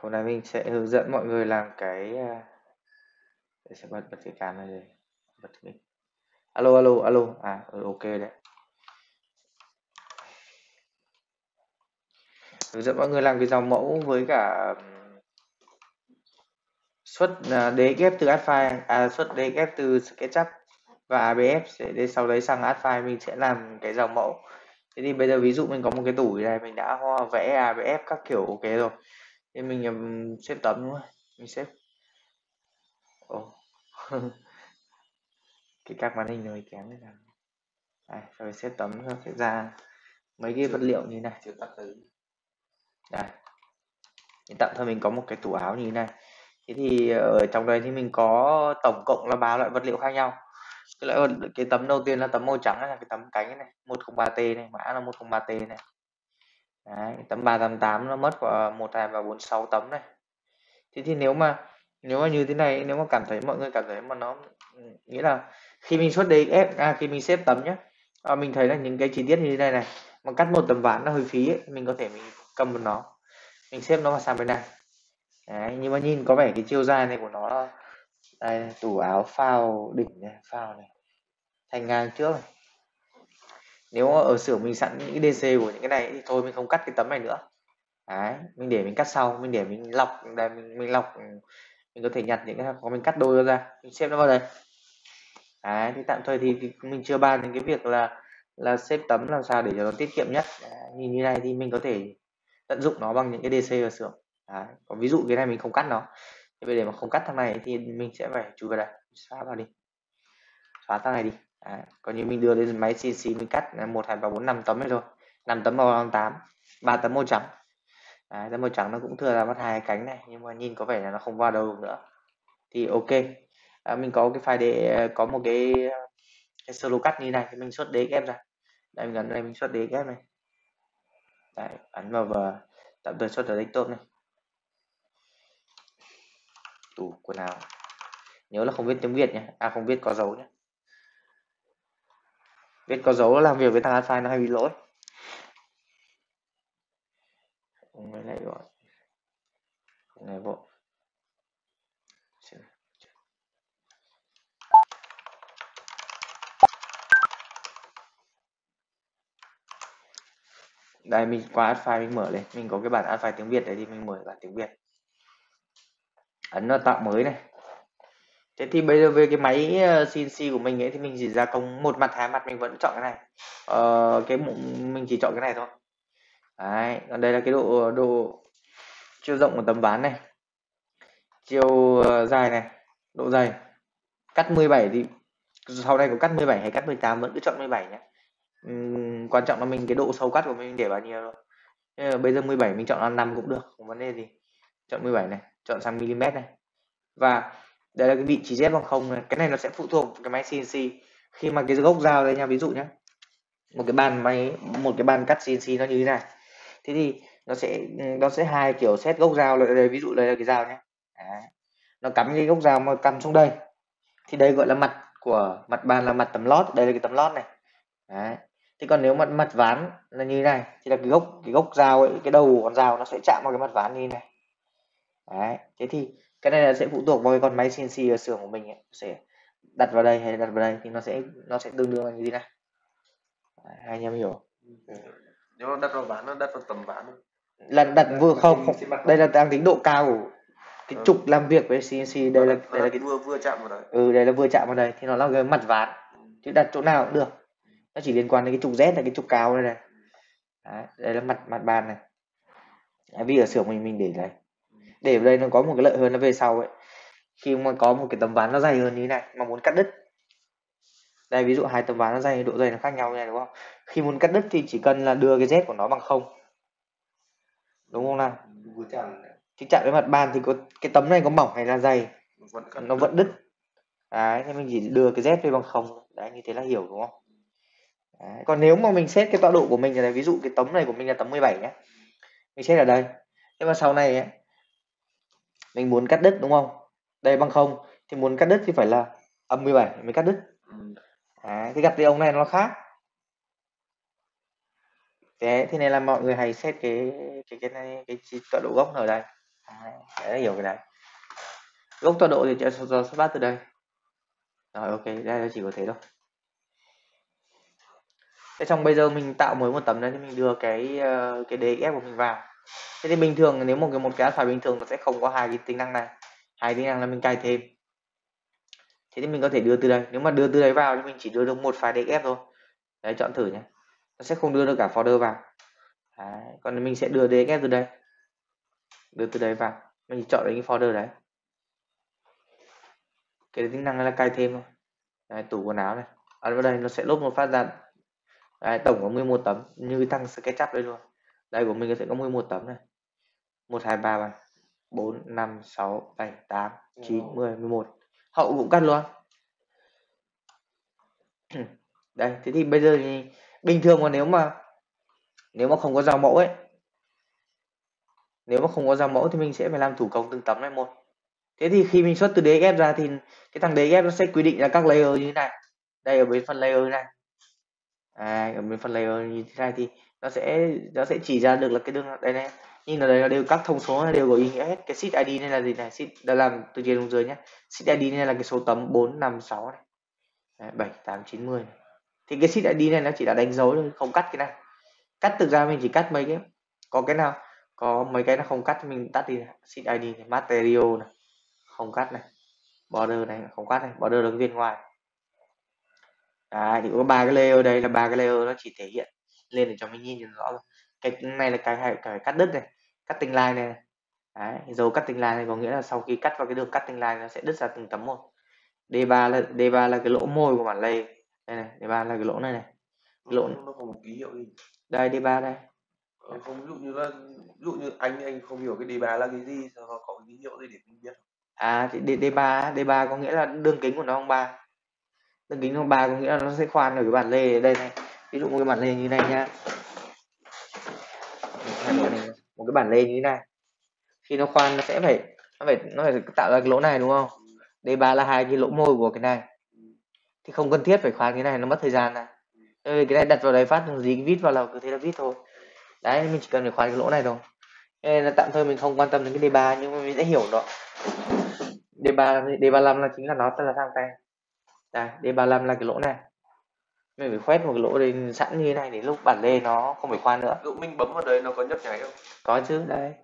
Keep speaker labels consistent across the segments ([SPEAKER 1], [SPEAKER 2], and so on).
[SPEAKER 1] Hôm nay mình sẽ hướng dẫn mọi người làm cái để sẽ bật cái cam này đây. Bật mic. Alo alo alo. Ok đấy. Hướng dẫn mọi người làm cái dòng mẫu với cả xuất DXF từ AdFile, xuất DXF từ SketchUp và ABF để sau đấy sang AdFile mình sẽ làm cái dòng mẫu. Thế thì bây giờ ví dụ mình có một cái tủ này, mình đã vẽ ABF các kiểu ok rồi. Thì mình xếp tấm đúng không? Mình xếp. Cái các màn hình này kém thế nào. Rồi xếp tấm nó sẽ ra mấy cái vật liệu như này. Đây. Tạm thời mình có một cái tủ áo như thế này. Thế thì ở trong đây thì mình có tổng cộng là 3 loại vật liệu khác nhau. Cái tấm đầu tiên là tấm màu trắng, là cái tấm cánh này, 103T này, mã là 103T này. Đấy, tấm 388 nó mất vào 1, 2, 3, 4, 6 tấm này. Thế thì nếu mà như thế này, nếu mà mọi người cảm thấy mà nó nghĩa là khi mình xuất DXF, khi mình xếp tấm nhé, mình thấy là những cái chi tiết như thế này này, mà cắt một tấm ván nó hơi phí ấy, mình có thể mình cầm vào nó, mình xếp nó vào sang bên này. Đấy, nhưng mà nhìn có vẻ cái chiều dài này của nó đây, tủ áo phao đỉnh này, phao này, thành ngang trước này. Nếu ở xưởng mình sẵn những cái DC của những cái này thì thôi mình không cắt cái tấm này nữa. Đấy, mình để mình cắt sau, mình để mình lọc đây, mình lọc, mình có thể nhặt những cái có mình cắt đôi ra, mình xếp nó vào đây. Đấy, thì tạm thời thì mình chưa bàn đến cái việc là xếp tấm làm sao để cho nó tiết kiệm nhất. Đấy, nhìn như này thì mình có thể tận dụng nó bằng những cái DC ở xưởng. Đấy, còn ví dụ cái này mình không cắt nó, thì để mà không cắt thằng này thì mình sẽ phải chui vào đây, xóa vào đi, xóa thằng này đi. Đấy, còn như mình đưa lên máy CNC mình cắt 1, 2, 3, 4, 5 tấm này thôi, 5 tấm màu 58, 3 tấm màu trắng. Đấy, tấm màu trắng nó cũng thừa là mất 2 cánh này, nhưng mà nhìn có vẻ là nó không vào đâu được nữa thì ok. Mình có cái file để có một cái solo cắt như này thì mình xuất DXF ra. Đây mình ấn đây, mình xuất DXF này. Đấy, ấn vào và tạm thời xuất ở desktop này. Tủ quần áo. Nhớ là không viết tiếng Việt nhé, không viết có dấu nhé. Viết có dấu làm việc với thằng file nó hay bị lỗi. Mới lại gọi. Này bộ. Đây mình qua add file mình mở lên, mình có cái bản add file tiếng Việt đấy thì mình mở bản tiếng Việt. Ấn vào tạo mới này. Thế thì bây giờ về cái máy CNC của mình ấy thì mình chỉ gia công một mặt, hai mặt mình vẫn chọn cái này. Mình chỉ chọn cái này thôi. Đấy, còn đây là cái độ chiều rộng của tấm ván này, chiều dài này, độ dày. Cắt 17 thì sau này có cắt 17 hay cắt 18 vẫn cứ chọn 17 nhé. Quan trọng là mình cái độ sâu cắt của mình để bao nhiêu thôi. Bây giờ 17 mình chọn là 5 cũng được, không vấn đề gì. Chọn 17 này, chọn sang mm này. Và đây là cái vị trí Z bằng 0 này. Cái này nó sẽ phụ thuộc cái máy CNC. Khi mà cái gốc dao đây nha, ví dụ nhé, một cái bàn cắt CNC nó như thế này, thế thì nó sẽ hai kiểu set gốc dao lại đây, ví dụ đây là cái dao nhé. Đấy. Nó cắm cái gốc dao mà cắm xuống đây thì đây gọi là mặt của mặt bàn, là mặt tấm lót, đây là cái tấm lót này. Đấy. Thì còn nếu mặt ván là như thế này thì là cái gốc dao ấy, cái đầu con dao nó sẽ chạm vào cái mặt ván như thế này. Đấy. Thế thì cái này là sẽ phụ thuộc vào cái con máy CNC ở xưởng của mình ấy, sẽ đặt vào đây hay đặt vào đây thì nó sẽ tương đương là như thế này. Đấy, hai anh em hiểu.
[SPEAKER 2] Nếu nó đặt vào ván, nó đặt vào tầm ván
[SPEAKER 1] là đặt vừa không đây là đang tính độ cao của cái trục làm việc với CNC. Đây là cái
[SPEAKER 2] vừa chạm vào đấy.
[SPEAKER 1] Đây là vừa chạm vào đây thì nó là cái mặt ván, chứ đặt chỗ nào cũng được, nó chỉ liên quan đến cái trục Z là cái trục cao đây này. Đấy, đây là mặt bàn này. Đấy, vì ở xưởng mình để vào đây nó có một cái lợi hơn là về sau ấy, khi mà có một cái tấm ván nó dày hơn như thế này mà muốn cắt đứt, đây ví dụ hai tấm ván nó dày, độ dày nó khác nhau như này đúng không, khi muốn cắt đứt thì chỉ cần là đưa cái Z của nó bằng 0, đúng không nào? Thì chạm với mặt bàn thì có cái tấm này có mỏng hay là dày nó vẫn đứt. Đấy, thì mình chỉ đưa cái Z về bằng 0. Đấy, như thế là hiểu đúng không? Đấy, còn nếu mà mình xét cái tọa độ của mình là ví dụ cái tấm này của mình là tấm 17 nhé, mình xét ở đây, nhưng mà sau này ấy, mình muốn cắt đứt đúng không, đây bằng 0 thì muốn cắt đứt thì phải là âm 17 mới cắt đứt. Đấy, thì gặp cái ông này nó khác. Thế nên là mọi người hay xét cái tọa độ gốc ở đây. Đấy là hiểu cái đấy. Gốc tọa độ thì sẽ xuất phát từ đây. Rồi ok, đây là chỉ có thế thôi. Thế xong bây giờ mình tạo mới một tấm đấy thì mình đưa cái DXF của mình vào. Thế thì bình thường nếu một cái alpha bình thường nó sẽ không có hai cái tính năng này. Hai tính năng là mình cài thêm. Thế thì mình có thể đưa từ đây. Nếu mà đưa từ đấy vào thì mình chỉ đưa được một file DXF thôi. Đấy, chọn thử nhé. Nó sẽ không đưa được cả folder vào. Đấy, còn mình sẽ đưa DXF từ đây. Đưa từ đấy vào. Mình chỉ chọn cái folder đấy. Cái tính năng này là cài thêm thôi. Đấy, tủ quần áo này. Ấn vào đây nó sẽ lốt một phát ra. Đấy, tổng có 11 tấm như thằng SketchUp đây luôn. Đây của mình sẽ có 11 tấm này. 1 2 3 4 5 6 7 8 9 10 11. Hậu cũng cắt luôn. Đây, thế thì bây giờ thì bình thường mà nếu mà không có giao mẫu ấy. Nếu mà không có giao mẫu thì mình sẽ phải làm thủ công từng tấm này một. Thế thì khi mình xuất từ DXF ra thì cái thằng DXF nó sẽ quy định ra các layer như thế này. Đây ở bên phần layer như này. Ở bên phần layer như thế này thì nó sẽ chỉ ra được là cái đường đây này. Nhưng ở đây là đều các thông số đều có ý nghĩa hết. Cái sheet ID này là gì này? Sheet đã làm từ trên xuống dưới nhé. Sheet ID này là cái số tấm 4 5 6 này. Đấy, 7 8 9 10 này. Thì cái sheet ID này nó chỉ là đánh dấu thôi, không cắt cái này. Cắt thực ra mình chỉ cắt mấy cái có mấy cái nó không cắt mình tắt đi này. Sheet ID này, material này, không cắt này. Border này không cắt này, border được viên ngoài. Đấy, thì có ba cái layer đây là ba cái layer nó chỉ thể hiện lên để cho mình nhìn rõ rồi. Cái này là cái cắt đứt này, cutting line này. Đấy, dấu cutting line này có nghĩa là sau khi cắt vào cái đường cutting line nó sẽ đứt ra từng tấm một. D3 là cái lỗ môi của bản lề. Đây này, D3 là cái lỗ này này.
[SPEAKER 2] Cái lỗ nó không có ký hiệu gì.
[SPEAKER 1] Đây D3 đây.
[SPEAKER 2] Không, ví dụ như anh không hiểu cái D3 là cái gì, nó có cái ký hiệu gì để mình biết.
[SPEAKER 1] Thì D3 có nghĩa là đường kính của nó bằng 3. Đường kính bằng 3 có nghĩa là nó sẽ khoan ở cái bản lề đây này. Ví dụ một cái bản lề như này nhá. Một cái bản lề như thế này. Khi nó khoan nó phải tạo ra cái lỗ này đúng không? D3 là hai cái lỗ môi của cái này. Thì không cần thiết phải khoan cái này, nó mất thời gian này. Cái này đặt vào đấy phát gì vít vào là cứ thế là vít thôi. Đấy, mình chỉ cần phải khoan cái lỗ này thôi. Nên là tạm thời mình không quan tâm đến cái D3 nhưng mà mình sẽ hiểu đó. D35 là chính là nó là thang tay. Đây, D35 là cái lỗ này. Mình phải khoét một cái lỗ đây sẵn như thế này để lúc bản lề nó không phải khoan nữa.
[SPEAKER 2] Lúc mình bấm vào đây nó có nhấp nháy không?
[SPEAKER 1] Có chứ, đây.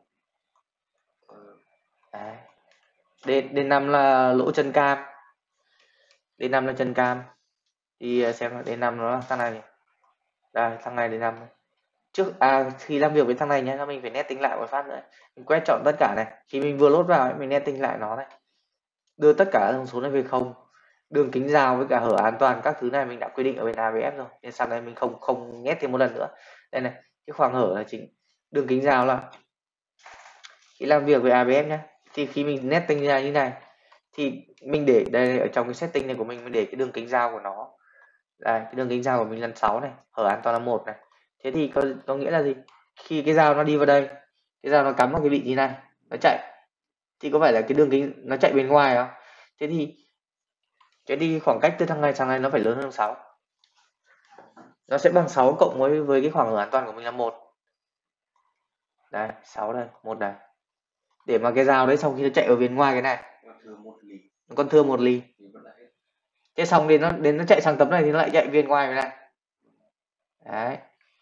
[SPEAKER 1] Đấy. D5 là lỗ chân cam. D5 là chân cam. Thì xem là D5 nó là thằng này. Đây, thằng này D5 này. Khi làm việc với thằng này nhá, mình phải nét tính lại một phát nữa. Mình quét chọn tất cả này. Khi mình vừa lốt vào ấy, mình nét tính lại nó này. Đưa tất cả thông số này về 0. Đường kính rào với cả hở an toàn các thứ này mình đã quy định ở bên ABF rồi. Nên sau này mình không nét thêm một lần nữa. Đây này, cái khoảng hở là chính. Đường kính rào là khi làm việc với ABF nhá, thì khi mình nét tính ra như này thì mình để đây ở trong cái setting này của mình để cái đường kính rào của nó. Đây, cái đường kính rào của mình là 6 này, hở an toàn là 1 này. Thế thì có nghĩa là gì? Khi cái dao nó đi vào đây, cái dao nó cắm vào cái vị trí này, nó chạy thì có phải là cái đường kính nó chạy bên ngoài không? Thế thì khoảng cách từ thằng này sang này nó phải lớn hơn 6. Nó sẽ bằng 6 cộng với cái khoảng hở an toàn của mình là 1. Đây, 6 đây, 1 đây. Để mà cái dao đấy sau khi nó chạy ở bên ngoài cái này, nó còn thừa 1 ly. Thế xong đến nó chạy sang tấm này thì nó lại chạy bên ngoài cái này. Đấy.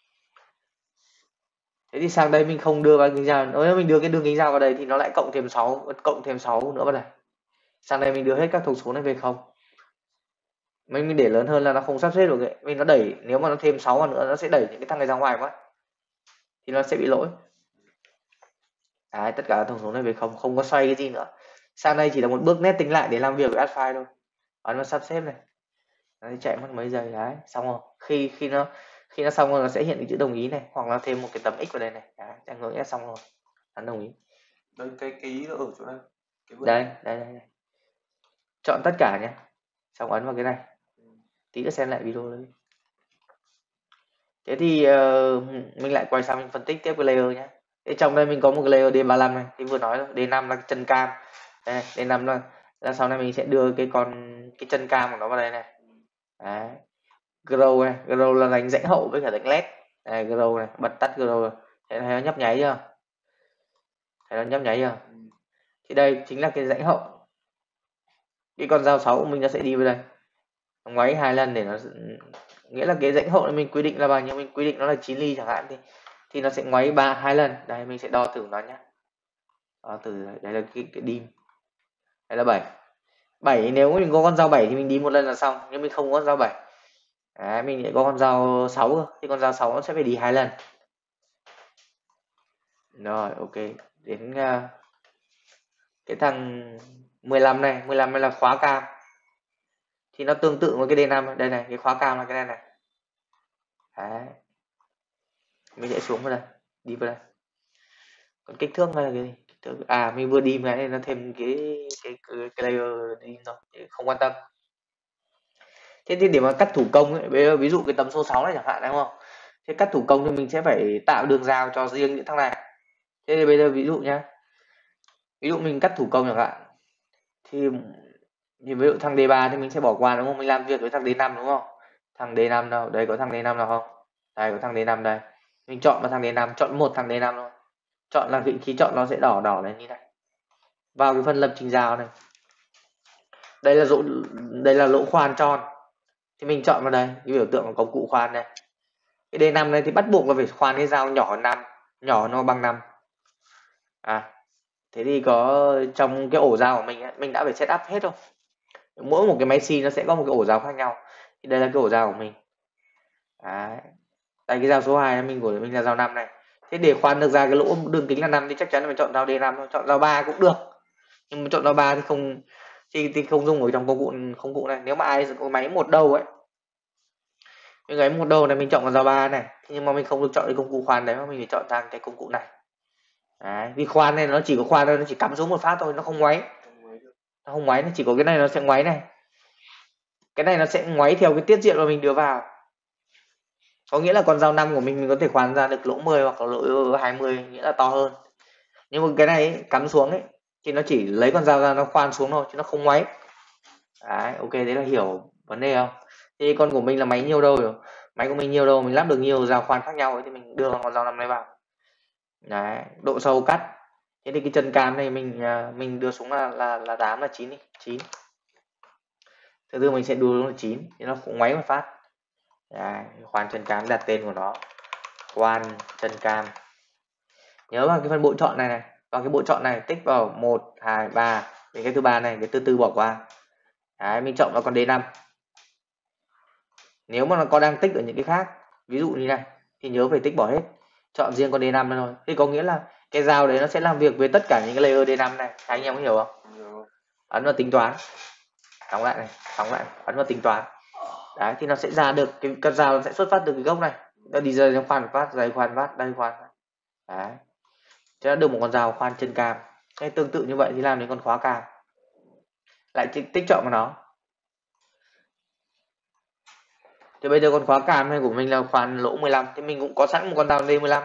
[SPEAKER 1] Thế thì sang đây mình không đưa vào kính rào, nếu mình đưa cái đường kính rào vào đây thì nó lại cộng thêm 6 nữa vào đây. Sang đây mình đưa hết các thông số này về 0. Mình để lớn hơn là nó không sắp xếp được ấy. Mình nó đẩy, nếu mà nó thêm 6 vào nữa nó sẽ đẩy những cái thằng này ra ngoài quá. Thì nó sẽ bị lỗi. Đấy, tất cả thông số này về 0, không có xoay cái gì nữa. Sang đây chỉ là một bước nét tính lại để làm việc với add file thôi. Ấn vào sắp xếp này. Nó chạy mất mấy giây đấy, xong rồi. Khi nó xong rồi nó sẽ hiện cái chữ đồng ý này, hoặc là thêm một cái tấm x vào đây này. Đấy, đang hướng xong rồi. Ấn đồng ý.
[SPEAKER 2] Đây cái ý nó ở chỗ này.
[SPEAKER 1] Đây. Chọn tất cả nhé. Xong ấn vào cái này. Tí nữa xem lại video đấy. Thế thì mình lại quay sang mình phân tích tiếp cái layer nhé. Thế trong đây mình có một cái layer D35 này, thì vừa nói rồi, D5 là chân cam. Đây, D5 là sau này mình sẽ đưa cái chân cam của nó vào đây này. Đấy. Grow này, grow là đánh rãnh hậu với cả đánh led. Đây, grow này, bật tắt grow rồi. Thấy nó nhấp nháy chưa? Thì đây chính là cái rãnh hậu. Cái con dao 6 của mình nó sẽ đi vào đây. Nó ngoáy 2 lần để nó nghĩa là cái rãnh hậu này mình quy định là bao nhiêu, mình quy định nó là 9 ly chẳng hạn thì nó sẽ ngoáy 2 lần. Đây mình sẽ đo thử nó nhé. Đo thử đây là cái dim. Đây là 7. 7 nếu mình có con dao 7 thì mình đi một lần là xong, nhưng mình không có con dao 7. Đấy, mình lại có con dao 6 cơ, thì con dao 6 nó sẽ phải đi 2 lần. Rồi, ok. Đến cái thằng 15 này, 15 này là khóa cam. Thì nó tương tự với cái D5 đây này, cái khóa cam là cái này này. Đấy. Mình sẽ xuống vào đây, đi vào đây. Còn kích thước hay là cái gì? Mình vừa đi cái này nó thêm cái layer đi thôi, không quan tâm. Thế thì để mà cắt thủ công ấy, bây giờ ví dụ cái tấm số 6 này chẳng hạn đúng không? Thế cắt thủ công thì mình sẽ phải tạo đường rào cho riêng những thằng này. Thế thì bây giờ ví dụ nhá. Ví dụ mình cắt thủ công chẳng hạn. Thì ví dụ thằng D3 thì mình sẽ bỏ qua đúng không? Mình làm việc với thằng D5 đúng không? Thằng D5 đâu? Đây có thằng D5 nào không? Đây có thằng D5 đây. Mình chọn vào thằng D5, chọn một thằng D5 thôi. Chọn là vị trí chọn nó sẽ đỏ đỏ lên như này. Vào cái phần lập trình rào này. Đây là lỗ khoan tròn. Thì mình chọn vào đây, cái biểu tượng của công cụ khoan này. Cái D5 này thì bắt buộc là phải khoan cái dao nhỏ hơn 5, nhỏ nó bằng 5. Thế thì có trong cái ổ dao của mình ấy, mình đã phải set up hết rồi. Mỗi một cái máy xi nó sẽ có một cái ổ dao khác nhau. Thì đây là cái ổ dao của mình. Đấy. Đây cái dao số 2 của mình là dao 5 này. Thế để khoan được ra cái lỗ đường kính là 5 thì chắc chắn là mình chọn dao D5 thôi, chọn dao 3 cũng được. Nhưng mà chọn dao 3 thì không dùng ở trong công cụ này. Nếu mà ai có máy một đầu ấy, cái máy một đầu này mình chọn con dao 3 này, nhưng mà mình không được chọn cái công cụ khoan đấy mà mình phải chọn sang cái công cụ này. Đấy, vì khoan này nó chỉ có khoan thôi, nó chỉ cắm xuống một phát thôi, nó không ngoáy. Nó không ngoáy, nó chỉ có cái này nó sẽ ngoáy này. Cái này nó sẽ ngoáy theo cái tiết diện mà mình đưa vào. Có nghĩa là con dao 5 của mình có thể khoan ra được lỗ 10 hoặc là lỗ 20, nghĩa là to hơn. Nhưng mà cái này ấy, cắm xuống ấy thì nó chỉ lấy con dao ra nó khoan xuống thôi chứ nó không ngoáy. Đấy, ok, đấy là hiểu vấn đề không? Thì con của mình là máy nhiều đâu rồi? Máy của mình nhiều đâu, mình lắp được nhiều dao khoan khác nhau ấy, thì mình đưa con dao 5 này vào. Đấy, độ sâu cắt. Thế thì cái chân cam này mình đưa xuống là 8 là 9 đi, 9. Thứ tư mình sẽ đưa xuống là 9 thì nó cũng ngoáy một phát. Đấy, khoan chân cam đặt tên của nó. Khoan chân cam. Nhớ vào cái phần bộ chọn này này, vào cái bộ chọn này tích vào 1 2 3, đến cái thứ ba này, cái thứ tư bỏ qua. Đấy, mình chọn vào con D5. Nếu mà nó có đang tích ở những cái khác, ví dụ như này thì nhớ phải tích bỏ hết, chọn riêng con D5 thôi. Thì có nghĩa là cái dao đấy nó sẽ làm việc với tất cả những cái layer D5 này. Anh em có hiểu không? Ấn vào tính toán, đóng lại này, ấn vào tính toán. Đấy, thì nó sẽ ra được cái con dao, nó sẽ xuất phát từ cái gốc này. Nó đi rơi khoan một phát, đây khoan phát, đây khoan. Đấy, thế là được một con dao khoan chân cam. Thế tương tự như vậy thì làm đến con khóa cam, lại tích chọn vào nó. Thì bây giờ con khóa cam này của mình là khoan lỗ 15, thì mình cũng có sẵn một con dao D15.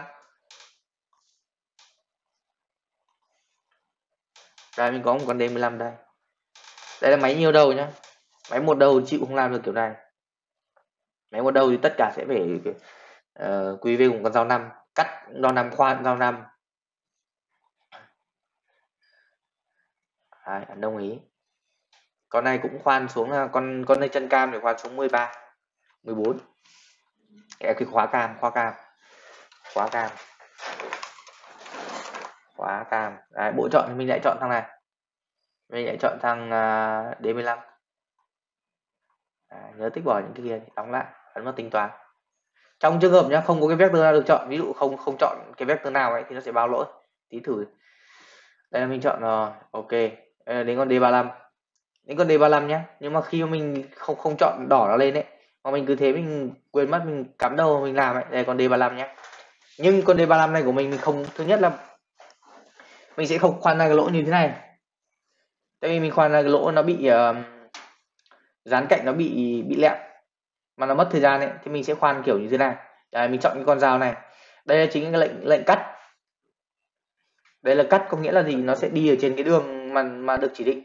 [SPEAKER 1] Đây mình có một con D15 đây. Đây là máy nhiều đầu nhá. Máy một đầu chịu không làm được kiểu này. Máy một đầu thì tất cả sẽ phải quy về cùng con dao 5, cắt dao 5 khoan dao 5. Đấy, ấn đồng ý. Con này cũng khoan xuống là con này chân cam để khoan xuống 13, 14. Cái khóa cam. Đấy, bộ chọn thì mình lại chọn thằng này. Mình lại chọn thằng D15. Nhớ tích bỏ những cái kia, đóng lại, ấn vào tính toán. Trong trường hợp nhá, không có cái vector nào được chọn, ví dụ không chọn cái vector nào ấy thì nó sẽ báo lỗi. Tí thử. Đây là mình chọn rồi, ok. Đến con D35. Đến con D35 nhá. Nhưng mà khi mà mình không chọn đỏ nó lên ấy, mà mình cứ thế mình quên mất, mình cắm đầu mình làm ấy. Đây con D35 nhá. Nhưng con D35 này của mình không, thứ nhất là mình sẽ không khoan ra cái lỗ như thế này. Tại vì mình khoan ra cái lỗ nó bị dán cạnh, nó bị lẹo mà nó mất thời gian ấy, thì mình sẽ khoan kiểu như thế này. Đấy, mình chọn cái con dao này. Đây là chính cái lệnh cắt. Đây là cắt có nghĩa là gì? Nó sẽ đi ở trên cái đường mà được chỉ định.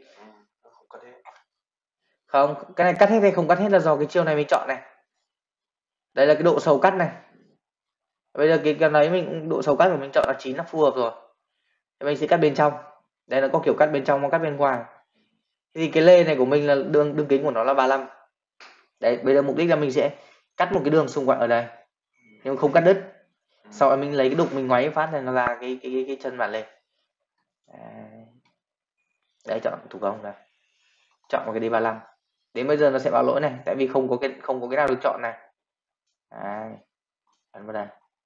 [SPEAKER 1] Không, cái này cắt hết hay không cắt hết là do cái chiều này mình chọn này. Đây là cái độ sâu cắt này. Bây giờ cái đấy mình độ sâu cắt của mình chọn là 9 là phù hợp rồi. Thì mình sẽ cắt bên trong. Đây nó có kiểu cắt bên trong và cắt bên ngoài. Thì cái lê này của mình là đường kính của nó là 35. Đấy, bây giờ mục đích là mình sẽ cắt một cái đường xung quanh ở đây nhưng không cắt đứt. Sau đó mình lấy cái đục mình ngoáy phát này nó là cái chân bản lề. Đấy, chọn thủ công này, chọn một cái D35. Đến bây giờ nó sẽ báo lỗi này, tại vì không có cái nào được chọn này. Đấy, ấn vào đây.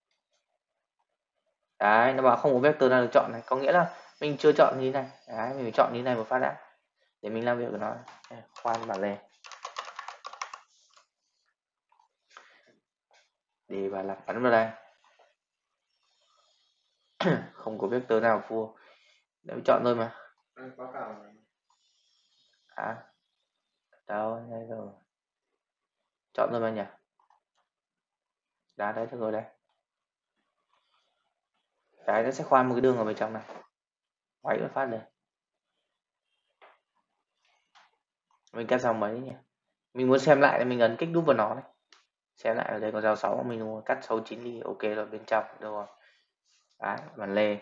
[SPEAKER 1] Đấy, nó bảo không có vector nào được chọn này, có nghĩa là mình chưa chọn như thế này. Đấy, mình phải chọn như thế này một phát đã để mình làm việc của nó. Khoan bản lề D35, ấn vào đây. Không có vector nào full, để chọn thôi mà. Đâu đây rồi, chọn thôi mà nhỉ. Đấy được rồi đây. Đấy, nó sẽ khoan một cái đường ở bên trong này, quay một phát đây. Mình cắt dòng mấy nhỉ, mình muốn xem lại thì mình ấn kích đúp vào nó này, xem lại ở đây có dao 6 mình cắt 69 đi, ok rồi, bên trong được rồi. Đấy, bản lề.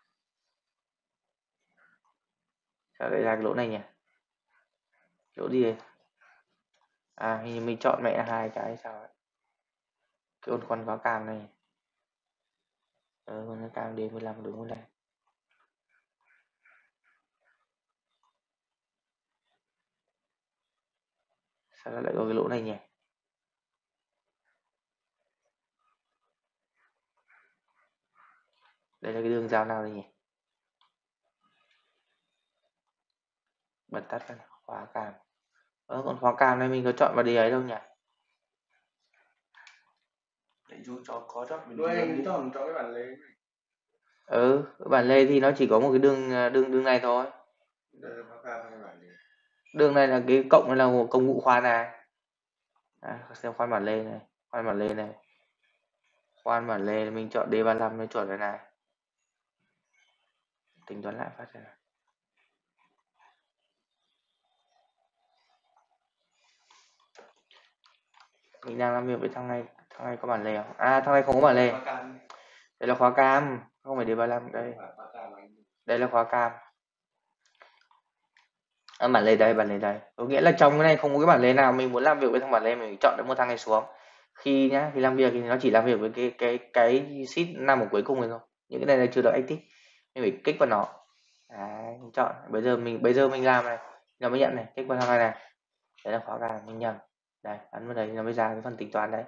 [SPEAKER 1] Sao lại ra cái lỗ này nhỉ, lỗ gì đây? Mình chọn mẹ hai cái sao ấy, cái con khóa cam này, con cam D15 đúng không đây. Sao lại có cái lỗ này nhỉ? Đây là cái đường dao nào đây nhỉ? Bật tắt ra, khóa cam. Còn khóa cam này mình có chọn vào đi ấy đâu nhỉ?
[SPEAKER 2] Để chú cho có chắc mình
[SPEAKER 3] anh chọn cho cái bản lề này.
[SPEAKER 1] Bản lề thì nó chỉ có một cái đường này thôi.
[SPEAKER 3] Đây là khóa cam hay bản lề?
[SPEAKER 1] Đường này là cái cộng này là một công vụ khoan này. Xem khoan bản lề này, khoan bản lề này. Khoan bản lề mình chọn D35 nó chuẩn rồi này. Tính toán lại phát ra. Mình đang làm việc với thằng này có bản lề không? Thằng này không có bản lề. Đây là khóa cam, không phải D35 đây. Đây là khóa cam. Bản lề đây, có nghĩa là trong cái này không có cái bản lề nào. Mình muốn làm việc với thằng bản lề mình chọn được một thằng này xuống. Khi làm việc thì nó chỉ làm việc với cái sheet nằm ở cuối cùng này thôi. Những cái này là chưa được active, mình phải kích vào nó. Đấy, mình chọn. Bây giờ mình làm này, nó mới nhận này, kích vào thằng này này. Đấy là khóa cam, mình nhầm. Đây, ấn vào đây nó mới ra cái phần tính toán đấy.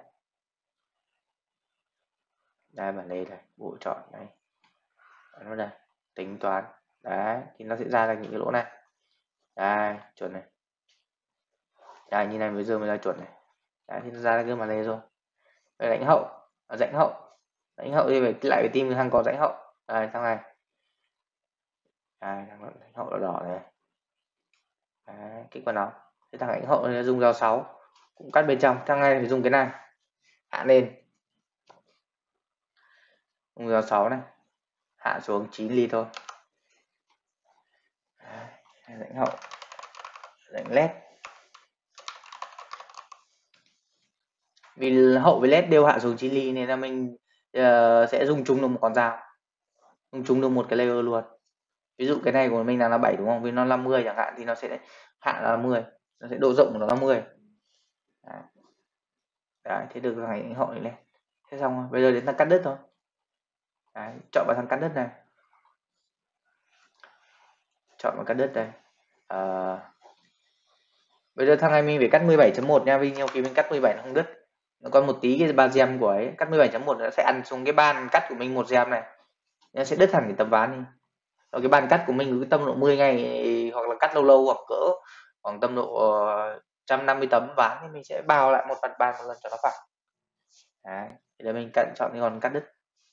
[SPEAKER 1] Đây, bản lề này, bộ chọn này, ấn vào đây, tính toán. Đấy, thì nó sẽ ra được những cái lỗ này. Đây, chuẩn này. Đây, như này bây giờ mới là chuẩn này. Đấy, thì nó ra cái bản lề rồi. Về rãnh hậu, rãnh hậu thì phải lại phải tìm thằng có rãnh hậu. Đây, thằng này. Đây, thằng rãnh hậu là đỏ này. Đấy, kích vào nó. Thế thằng rãnh hậu này dùng dao 6 cũng cắt bên trong. Thằng này phải dùng cái này, hạ lên, dùng dao 6 này, hạ xuống 9 ly thôi. Đấy, rãnh hậu, rãnh led. Vì hậu với led đều hạ xuống 9 ly nên là mình sẽ dùng chung được một con dao, dùng chung được một cái layer luôn. Ví dụ cái này của mình là 7 đúng không, vì nó 50 chẳng hạn thì nó sẽ hạ là 10, nó sẽ độ rộng của nó là 10. Đấy, thế được thằng hậu này lên. Thế xong rồi, bây giờ đến thằng cắt đứt thôi. Đấy, chọn vào thằng cắt đứt này, chọn vào cắt đứt đây. Bây giờ thằng này mình phải cắt 17.1 nha, vì nhiều khi mình cắt 17 nó không đứt, nó còn một tí cái bàn gem của ấy, cắt 17.1 nó sẽ ăn xuống cái bàn cắt của mình một gem này, nó sẽ đứt hẳn cái tấm ván đi. Ở cái bàn cắt của mình cứ tầm độ 10 ngày hoặc là cắt lâu hoặc cỡ khoảng tầm độ 150 tấm ván thì mình sẽ bào lại một phần bàn một lần cho nó phẳng. Đấy, thì là mình chọn cái con cắt đứt.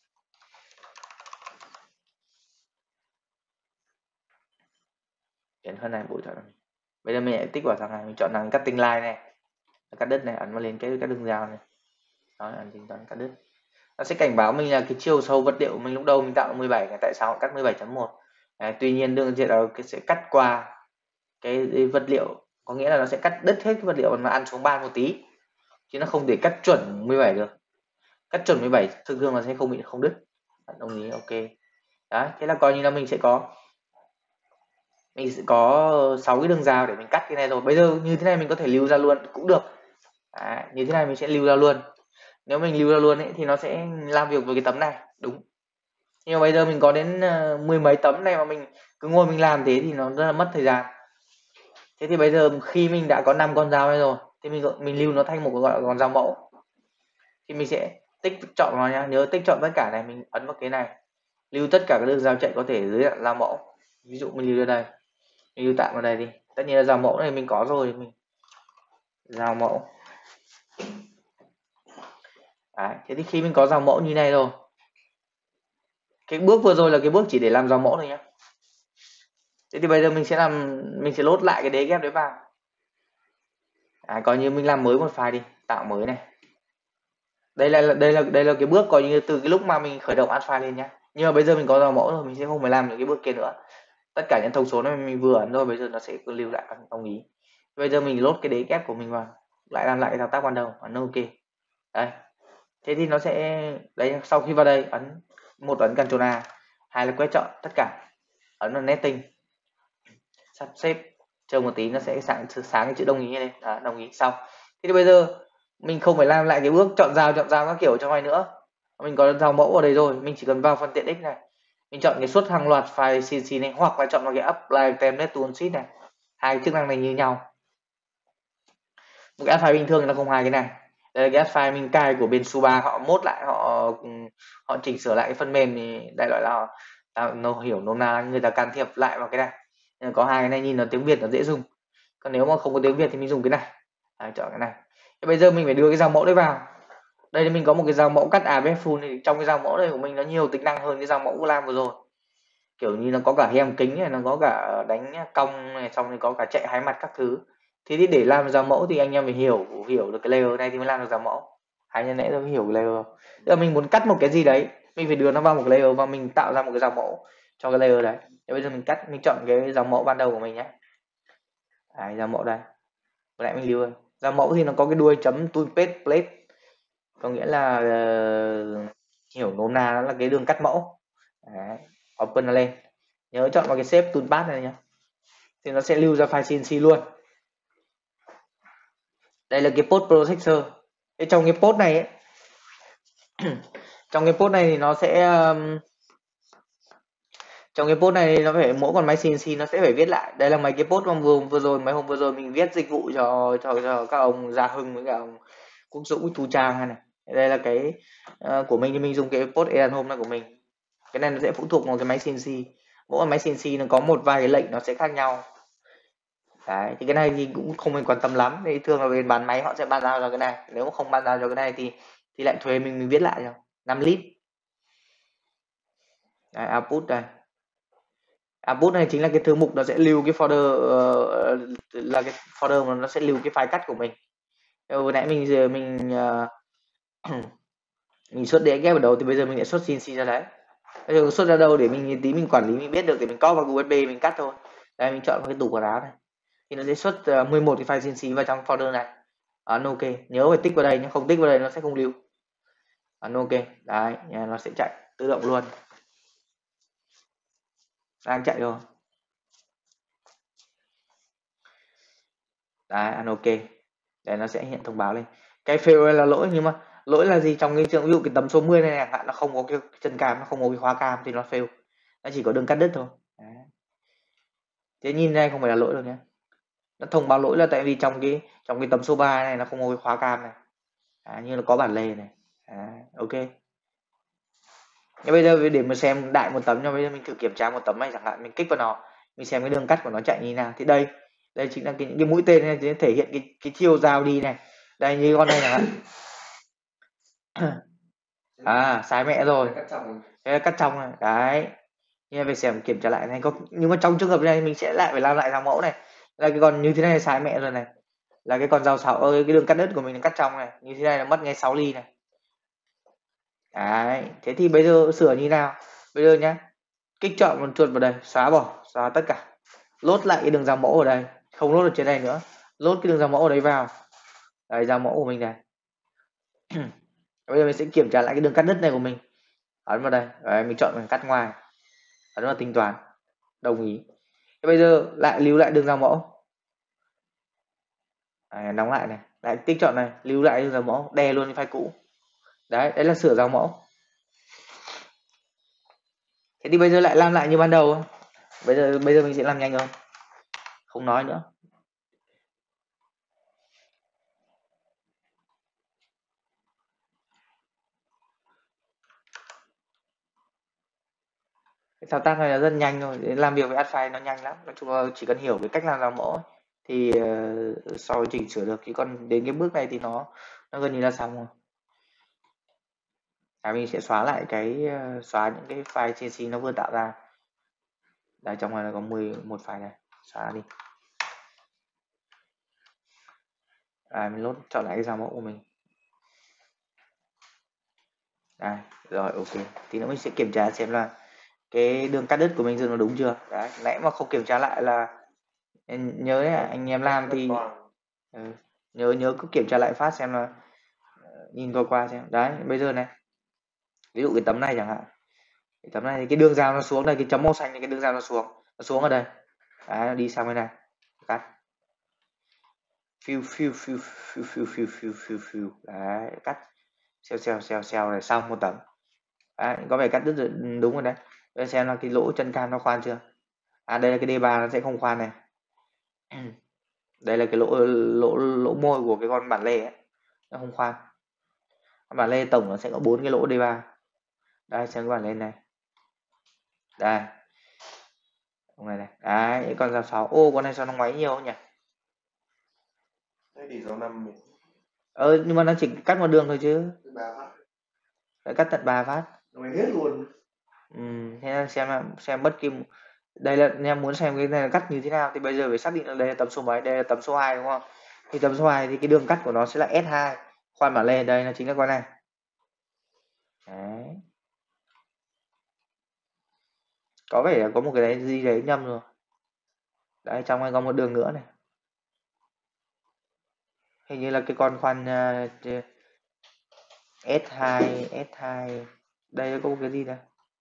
[SPEAKER 1] Đến phần này bộ chọn. Bây giờ mình lại tích vào thằng này, mình chọn thằng cutting line này, cắt đứt này, ấn vào lên cái đường dao này. Đó, ấn tính toán cắt đứt. Nó sẽ cảnh báo mình là cái chiều sâu vật liệu của mình lúc đầu mình tạo 17 này, tại sao họ cắt 17.1. Tuy nhiên đường diện là sẽ cắt qua cái vật liệu, có nghĩa là nó sẽ cắt đứt hết cái vật liệu mà ăn xuống bàn một tí, chứ nó không thể cắt chuẩn 17 được. Cắt chuẩn 17 thường thường là sẽ không đứt. Bạn đồng ý, ok. Đấy, thế là coi như là mình sẽ có mình sẽ có 6 cái đường rào để mình cắt cái này rồi. Bây giờ như thế này mình có thể lưu ra luôn cũng được. Đấy, như thế này mình sẽ lưu ra luôn. Nếu mình lưu ra luôn ấy thì nó sẽ làm việc với cái tấm này, đúng. Nhưng mà bây giờ mình có đến mười mấy tấm này mà mình cứ ngồi mình làm thế thì nó rất là mất thời gian. Thế thì bây giờ khi mình đã có 5 con dao này rồi thì mình lưu nó thành một cái gọi là con dao mẫu. Thì mình sẽ tích chọn vào nhá, nhớ tích chọn tất cả này, mình ấn vào cái này, lưu tất cả các đường dao chạy có thể dưới dạng dao mẫu. Ví dụ mình lưu ra đây, mình lưu tạm vào đây đi. Tất nhiên là dao mẫu này mình có rồi, mình dao mẫu. Đấy, thế thì khi mình có dao mẫu như này rồi, cái bước vừa rồi là cái bước chỉ để làm dao mẫu thôi nhá. Thế thì bây giờ mình sẽ lốt lại cái đế ghép đấy vào. Coi như mình làm mới một file đi, tạo mới này. Đây là cái bước coi như từ cái lúc mà mình khởi động add file lên nhá. Nhưng mà bây giờ mình có dao mẫu rồi, mình sẽ không phải làm những cái bước kia nữa. Tất cả những thông số này mình vừa ấn rồi, bây giờ nó sẽ lưu lại các đồng ý. Bây giờ mình lốt cái đế ghép của mình vào, lại làm lại cái thao tác ban đầu, ấn ok. Đây. Thế thì nó sẽ đấy, sau khi vào đây ấn Ctrl A, hai là quét chọn tất cả, ấn vào netting, sắp xếp chờ một tí nó sẽ sáng cái chữ đồng ý lên. Đó, đồng ý xong. Thế thì bây giờ mình không phải làm lại cái bước chọn dao các kiểu cho mày nữa, mình có dao mẫu ở đây rồi, mình chỉ cần vào phần tiện ích này, mình chọn cái xuất hàng loạt file CNC này, hoặc là chọn vào cái apply template tool sheet này. Hai chức năng này như nhau. Một cái add file bình thường thì nó không hai cái này. Đây là cái add file mình cài của bên Suba, họ mốt lại, họ chỉnh sửa lại cái phần mềm thì đại loại là nó hiểu nôm na người ta can thiệp lại vào cái này. Nên có hai cái này nhìn nó tiếng Việt nó dễ dùng. Còn nếu mà không có tiếng Việt thì mình dùng cái này. Đấy, chọn cái này. Thế bây giờ mình phải đưa cái dao mẫu đấy vào. Đây là mình có một cái dao mẫu cắt ABS full, thì trong cái dao mẫu này của mình nó nhiều tính năng hơn cái dao mẫu của Lam vừa rồi. Kiểu như nó có cả hem kính này, nó có cả đánh cong này, xong rồi có cả chạy hai mặt các thứ. Thế thì để làm dao mẫu thì anh em phải hiểu được cái layer này thì mới làm được dao mẫu. Hai nhân lẽ tôi hiểu cái layer. Tức là mình muốn cắt một cái gì đấy, mình phải đưa nó vào một cái layer và mình tạo ra một cái dao mẫu cho cái layer đấy. Thế bây giờ mình cắt, mình chọn cái dao mẫu ban đầu của mình nhé. Đấy, dao mẫu đây. Vừa nãy mình lưu rồi. Dao mẫu thì nó có cái đuôi chấm toolpath plate, có nghĩa là hiểu nôm na nó là cái đường cắt mẫu. Đấy, open nó lên, nhớ chọn vào cái shape toolpath này nhé, thì nó sẽ lưu ra file CNC luôn. Đây là cái post processor. Thế trong cái post này ấy, trong cái post này thì nó sẽ trong cái post này nó phải, mỗi con máy CNC nó sẽ phải viết lại. Đây là mấy cái post mà vừa rồi, mấy hôm vừa rồi mình viết dịch vụ cho các ông Gia Hưng với cả ông Quốc Dũng, Thu Trang này. Đây là cái của mình, thì mình dùng cái post Edan Home này của mình. Cái này nó sẽ phụ thuộc vào cái máy CNC. Mỗi máy CNC nó có một vài cái lệnh nó sẽ khác nhau. Đấy, thì cái này thì cũng không mình quan tâm lắm. Thì thường là bên bán máy họ sẽ ban giao cho cái này. Nếu mà không ban giao cho cái này thì lại thuê mình viết lại cho 5 lít. Đấy, output đây. Output này chính là cái thư mục nó sẽ lưu cái folder, là cái folder mà nó sẽ lưu cái file cắt của mình. Vừa nãy mình xuất đĩa ghép ở đầu thì bây giờ mình lại xuất CNC ra đấy. Bây giờ xuất ra đâu để mình tí mình quản lý, mình biết được, để mình copy vào USB mình cắt thôi. Đây mình chọn cái tủ quần áo này thì nó sẽ xuất 11 cái file CNC vào trong folder này. Ấn ok, nhớ phải tích vào đây, nhưng không tích vào đây nó sẽ không lưu. Ấn ok, đấy nó sẽ chạy tự động luôn, đang chạy rồi. Đấy, ăn ok, để nó sẽ hiện thông báo lên. Cái fail là lỗi, nhưng mà lỗi là gì? Trong cái trường, ví dụ cái tấm số 10 này chẳng hạn, nó không có cái chân cam, nó không có cái khóa cam thì nó fail, nó chỉ có đường cắt đứt thôi. Đấy. Thế nhìn đây không phải là lỗi đâu nhé, nó thông báo lỗi là tại vì trong cái tấm số 3 này nó không có cái khóa cam này. Như nó có bản lề này. Ok. Nhưng bây giờ để mà xem đại một tấm, cho bây giờ mình thử kiểm tra một tấm này chẳng hạn, mình kích vào nó, mình xem cái đường cắt của nó chạy như nào. Thì đây chính là những cái mũi tên này thì thể hiện cái chiều dao đi này. Đây như con này chẳng hạn. Sai mẹ rồi. Thế là cắt trong này. Đấy. Nhưng phải xem kiểm tra lại này, nhưng mà trong trường hợp này mình sẽ lại phải làm lại dao mẫu này. Là cái con như thế này sai mẹ rồi này. Là cái con dao 6 cái đường cắt đứt của mình cắt trong này, như thế này là mất ngay 6 ly này. Đấy, thế thì bây giờ sửa như nào? Bây giờ nhá, kích chọn một chuột vào đây, xóa tất cả. Lốt lại cái đường dao mẫu ở đây, không lốt ở trên này nữa. Lốt cái đường dao mẫu ở đấy vào. Đây, dao mẫu của mình này. Bây giờ mình sẽ kiểm tra lại cái đường cắt đứt này của mình. Ấn vào đây, đấy, mình chọn mình cắt ngoài. Ấn vào tính toán, đồng ý. Thế bây giờ lại lưu lại đường dòng mẫu. Đóng lại này, lại tích chọn này, lưu lại đường dòng mẫu, đè luôn cái file cũ. Đấy là sửa dòng mẫu. Thế thì bây giờ lại làm lại như ban đầu. Bây giờ mình sẽ làm nhanh hơn, không nói nữa. Cái thao tác này là rất nhanh thôi, làm việc với add file nó nhanh lắm. Nói chung là chỉ cần hiểu cái cách làm dòng mẫu ấy, thì sau đó chỉnh sửa được, chứ còn đến cái bước này thì nó gần như là xong rồi. Mình sẽ xóa lại xóa những cái file CSS nó vừa tạo ra. Đây, trong này là có 11 file này, xóa đi. Mình lốt chọn lại cái dòng mẫu của mình. Đây, rồi ok. Thì nữa mình sẽ kiểm tra xem là cái đường cắt đứt của mình dựng nó đúng chưa. Đấy, nãy mà không kiểm tra lại là nhớ đấy, anh em làm thì nhớ cứ kiểm tra lại phát xem là nhìn qua xem. Đấy, bây giờ này, ví dụ cái tấm này chẳng hạn, cái tấm này thì cái đường rào nó xuống đây, cái chấm màu xanh này, cái đường rào nó xuống ở đây. Đấy, nó đi sang bên này, cắt phiu. Đấy, cắt xèo này, xong một tấm. Đấy, có vẻ cắt đứt đúng rồi đấy. Bây giờ xem là cái lỗ chân cam nó khoan chưa. Đây là cái D3 nó sẽ không khoan này. Đây là cái lỗ môi của cái con bản lề ấy, nó không khoan. Bản lề tổng nó sẽ có 4 cái lỗ D3. Đây, xem cái bản lề này. Đây, con này này. Đấy, con dao 6. Con này sao nó ngoáy nhiều nhỉ?
[SPEAKER 2] Thế thì dao 5 mình.
[SPEAKER 1] Nhưng mà nó chỉ cắt một đường thôi chứ.
[SPEAKER 3] 3 phát.
[SPEAKER 1] Phải cắt tận 3 phát.
[SPEAKER 3] Nó hết luôn.
[SPEAKER 1] Thế xem bất kỳ, đây là em muốn xem cái này là cắt như thế nào thì bây giờ phải xác định là đây là tấm số mấy, đây là tấm số 2 đúng không? Thì tấm số 2 thì cái đường cắt của nó sẽ là S2. Khoan bản lề đây là chính là con này. Đấy. Có vẻ là có một cái gì đấy nhầm rồi. Đấy, trong này có một đường nữa này. Hình như là cái con khoan S2. Đây có một cái gì đây?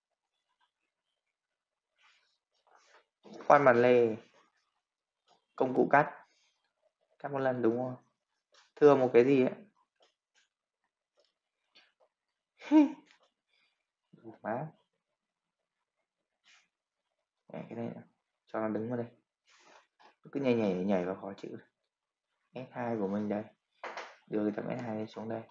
[SPEAKER 1] Khoan bản lề, công cụ cắt một lần đúng không? Thưa một cái gì ấy. Má. Cái này cho nó đứng vào đây, cứ nhảy vào khó chịu. S2 của mình đây, đưa cái tấm S2 xuống đây,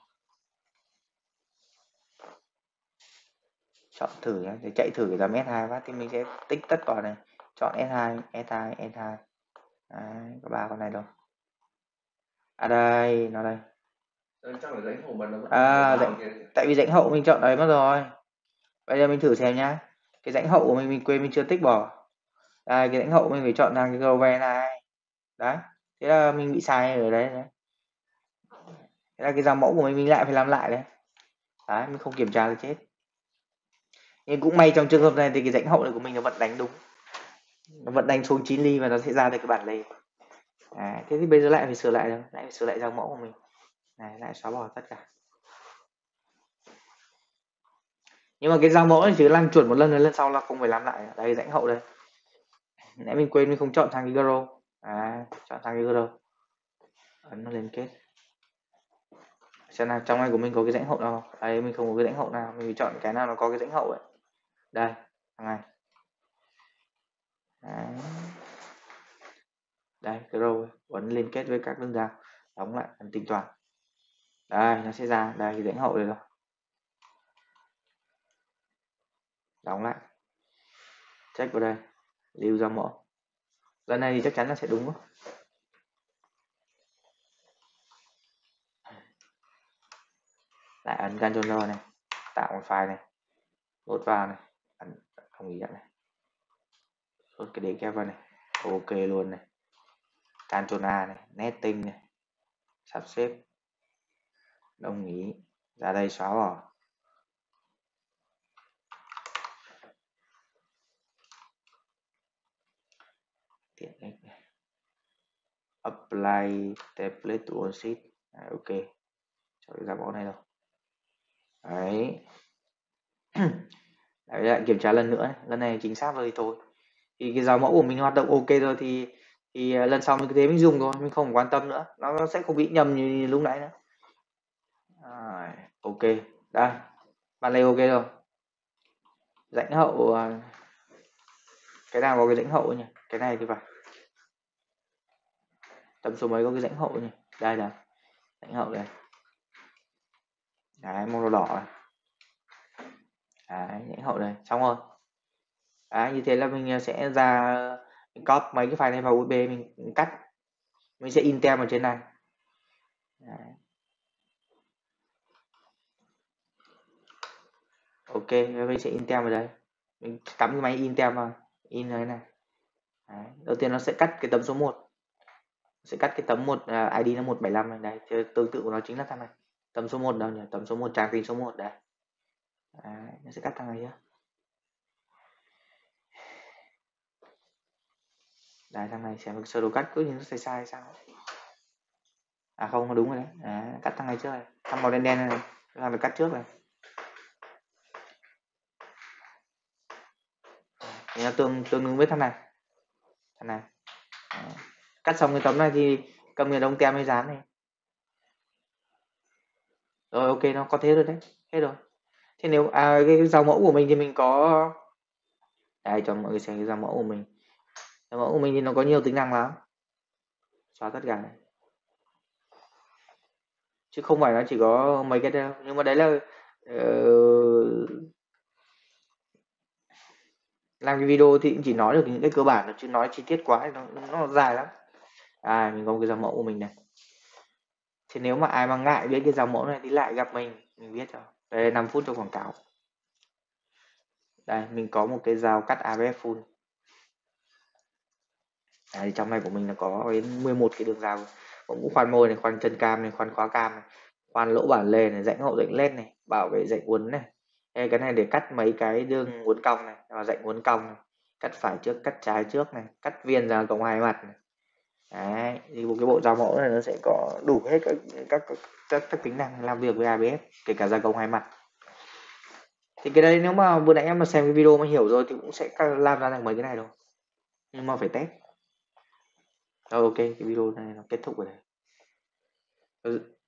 [SPEAKER 1] chọn thử nhé, để chạy thử cái tấm S2 phát thì mình sẽ tích tất cả này, chọn S2. Đấy, có 3 con này đâu. Đây, nó đây.
[SPEAKER 3] Chắc là rãnh hậu mà nó
[SPEAKER 1] tại vì rãnh hậu mình chọn đấy mất rồi. Bây giờ mình thử xem nhá. Cái rãnh hậu của mình quên, mình chưa tích bỏ. Đây, cái rãnh hậu mình phải chọn thằng cái GV này. Đấy, thế là mình bị sai ở đấy. Thế là cái dòng mẫu của mình lại phải làm lại đấy. Đấy, mình không kiểm tra là chết. Nhưng cũng may trong trường hợp này thì cái rãnh hậu này của mình nó vẫn đánh đúng. Nó vẫn đánh xuống 9 ly và nó sẽ ra được cái bản lề. Thế thì bây giờ lại phải sửa lại rồi, lại phải sửa lại dòng mẫu của mình. Này, lại xóa bỏ tất cả. Nhưng mà cái dòng mẫu này chỉ làm chuẩn một lần, lần sau là không phải làm lại. Đây, rãnh hậu đây. Nãy mình quên, mình không chọn thằng cái Garo. Chọn thằng cái Garo. Ấn nó liên kết. Xem nào, trong này của mình có cái rãnh hậu nào không? Đây, mình không có cái rãnh hậu nào, mình phải chọn cái nào nó có cái rãnh hậu ấy. Đây, thằng này. Đây, cái row ấn liên kết với các đường rào, đóng lại ấn tính toán. Đây, nó sẽ ra đây cái rãnh hậu này rồi. Đóng lại, check vào đây, lưu dòng mẫu. Lần này thì chắc chắn là sẽ đúng. Lại ấn Ctrl R này, tạo một file này, load vào này, ấn đồng ý nhận này, load cái đế kép vào này, ok luôn này, Ctrl A này, netting này, sắp xếp, đồng ý, ra đây xóa bỏ. Tiện ích này, apply template to all sheet. Ok, cho cái dòng mẫu này rồi. Đấy. Đấy, lại kiểm tra lần nữa, lần này chính xác rồi thì thôi. thì cái dòng mẫu của mình hoạt động ok rồi thì lần sau mình cứ thế mình dùng thôi, mình không quan tâm nữa, nó sẽ không bị nhầm như lúc nãy nữa. Ok, đây bạn này ok rồi. Rãnh hậu cái nào có cái rãnh hậu nhỉ? Cái này thì phải tầm số mấy có cái rãnh hậu nhỉ? Đây là rãnh hậu đây. Đấy, màu đỏ này. Đấy, rãnh hậu đây, xong rồi. Đấy, như thế là mình sẽ ra mình copy mấy cái file này vào USB, mình cắt, mình sẽ in tem ở trên này. Đấy. Ok, mình sẽ in tem vào đây, mình cắm cái máy in tem vào, in này này. Đấy. Đầu tiên nó sẽ cắt cái tấm số 1, sẽ cắt cái tấm 1 ID là 175 này, đây tương tự của nó chính là thằng này, tấm số 1 đâu nhỉ, tấm số 1 trang tin số 1 đây. Đấy, nó sẽ cắt thằng này nhá. Đấy, thằng này xem sơ đồ cắt cứ như nó sai sao. À không, nó đúng rồi đấy. Đấy, cắt thằng này trước này, thằng màu đen đen này, thằng được cắt trước này. Thì nó tương ứng với thằng này. Đấy. Cắt xong cái tấm này thì cầm cái đống tem mới dán này. Rồi ok, nó có thế rồi đấy, hết rồi. Thế nếu cái dòng mẫu của mình thì mình có đây cho mọi người xem cái dòng mẫu của mình. Dòng mẫu của mình thì nó có nhiều tính năng lắm. Xóa tất cả này. Chứ không phải nó chỉ có mấy cái đâu, nhưng mà đấy là làm cái video thì cũng chỉ nói được những cái cơ bản, chứ nói chi tiết quá thì nó dài lắm. Mình có một cái dòng mẫu của mình này. Thì nếu mà ai mà ngại biết cái dòng mẫu này thì lại gặp mình viết cho. Đây 5 phút cho quảng cáo. Đây mình có một cái rào cắt ABS full. Đấy, trong này của mình là có đến 11 cái đường rào, cũng khoan môi này, khoan chân cam này, khoan khóa cam này, khoan lỗ bản lề này, rãnh hậu rãnh led này, bảo vệ rãnh uốn này. Đây, cái này để cắt mấy cái đường uốn cong này và rãnh uốn cong này, cắt phải trước, cắt trái trước này, cắt viền ra cổng hai mặt này. Đấy, thì một cái bộ dao mẫu này nó sẽ có đủ hết các tính năng làm việc với ABS, kể cả gia công hai mặt. Thì cái đấy nếu mà vừa nãy em mà xem cái video mà hiểu rồi thì cũng sẽ làm ra được mấy cái này rồi, nhưng mà phải test. Ok, cái video này nó kết thúc rồi đấy.